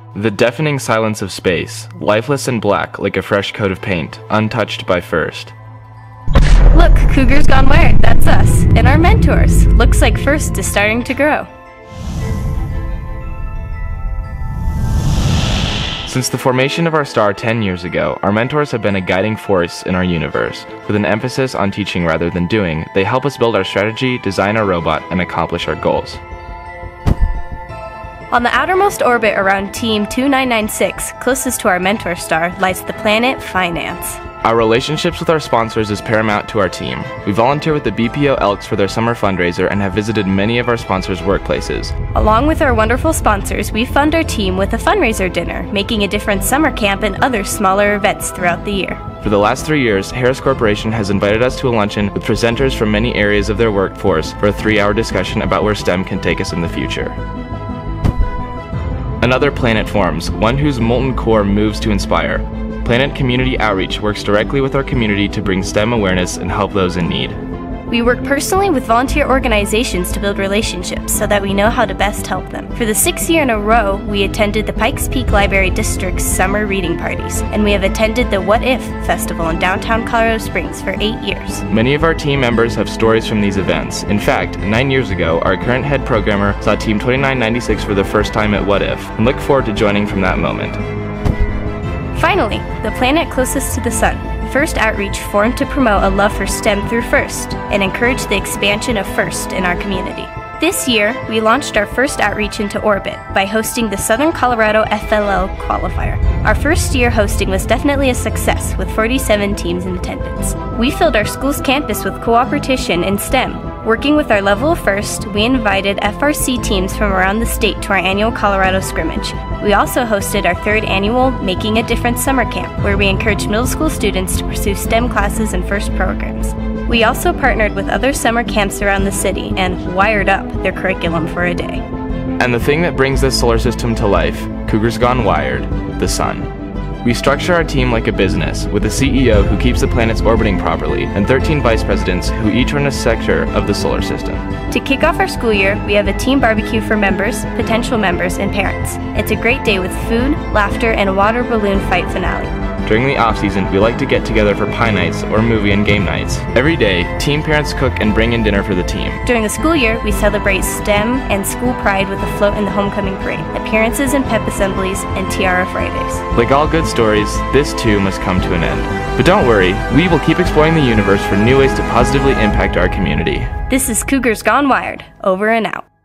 The deafening silence of space, lifeless and black like a fresh coat of paint, untouched by FIRST. Look, Cougars Gone Wired, that's us, and our mentors. Looks like FIRST is starting to grow. Since the formation of our star 10 years ago, our mentors have been a guiding force in our universe. With an emphasis on teaching rather than doing, they help us build our strategy, design our robot, and accomplish our goals. On the outermost orbit around Team 2996, closest to our mentor star, lies the planet Finance. Our relationships with our sponsors is paramount to our team. We volunteer with the BPO Elks for their summer fundraiser and have visited many of our sponsors' workplaces. Along with our wonderful sponsors, we fund our team with a fundraiser dinner, making a difference summer camp and other smaller events throughout the year. For the last 3 years, Harris Corporation has invited us to a luncheon with presenters from many areas of their workforce for a 3-hour discussion about where STEM can take us in the future. Another planet forms, one whose molten core moves to inspire. Planet Community Outreach works directly with our community to bring STEM awareness and help those in need. We work personally with volunteer organizations to build relationships so that we know how to best help them. For the 6th year in a row, we attended the Pikes Peak Library District's summer reading parties, and we have attended the What If Festival in downtown Colorado Springs for 8 years. Many of our team members have stories from these events. In fact, 9 years ago, our current head programmer saw Team 2996 for the first time at What If, and look forward to joining from that moment. Finally, the planet closest to the sun. FIRST Outreach formed to promote a love for STEM through FIRST and encourage the expansion of FIRST in our community. This year, we launched our FIRST Outreach into orbit by hosting the Southern Colorado FLL qualifier. Our first year hosting was definitely a success with 47 teams in attendance. We filled our school's campus with cooperation in STEM. Working with our level of FIRST, we invited FRC teams from around the state to our annual Colorado scrimmage. We also hosted our 3rd annual Making a Difference summer camp, where we encouraged middle school students to pursue STEM classes and FIRST programs. We also partnered with other summer camps around the city and wired up their curriculum for a day. And the thing that brings this solar system to life, Cougars Gone Wired, the sun. We structure our team like a business, with a CEO who keeps the planets orbiting properly, and 13 vice presidents who each run a sector of the solar system. To kick off our school year, we have a team barbecue for members, potential members, and parents. It's a great day with food, laughter, and a water balloon fight finale. During the off-season, we like to get together for pie nights or movie and game nights. Every day, team parents cook and bring in dinner for the team. During the school year, we celebrate STEM and school pride with a float in the homecoming parade, appearances and pep assemblies, and Tiara Fridays. Like all good stories, this too must come to an end. But don't worry, we will keep exploring the universe for new ways to positively impact our community. This is Cougars Gone Wired, over and out.